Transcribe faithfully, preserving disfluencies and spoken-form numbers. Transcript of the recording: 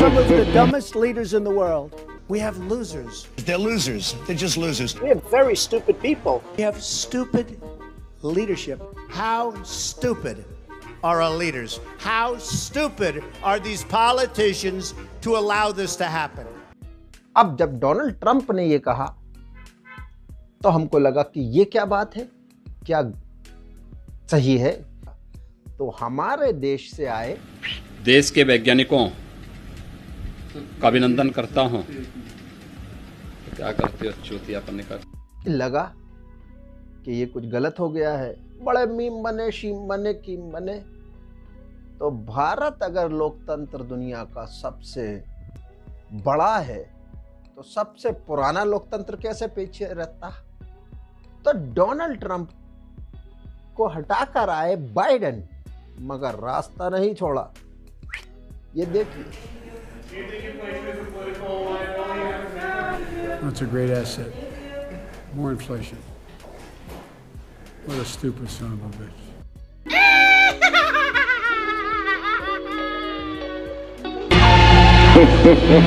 some of the dumbest leaders in the world. We have losers. They're losers. They're just losers. We have very stupid people. We have stupid leadership. How stupid are our leaders? How stupid are these politicians to allow this to happen? अब जब Donald Trump ने ये कहा तो हमको लगा कि ये क्या बात है, क्या सही है। तो हमारे देश से आए देश के वैज्ञानिकों का अभिनंदन करता हूं। क्या करते हो चूतियापन कर। लगा कि ये कुछ गलत हो गया है, बड़े मीम बने, शीम बने, कीम बने। तो भारत अगर लोकतंत्र दुनिया का सबसे बड़ा है तो सबसे पुराना लोकतंत्र कैसे पीछे रहता। तो डोनाल्ड ट्रंप को हटाकर आए बाइडेन, मगर रास्ता नहीं छोड़ा। ये देखिए। That's a great asset. More inflation. What a stupid son of a bitch.